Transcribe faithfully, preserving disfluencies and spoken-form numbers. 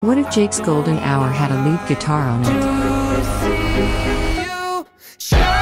What if Jake's golden hour had a lead guitar on it? You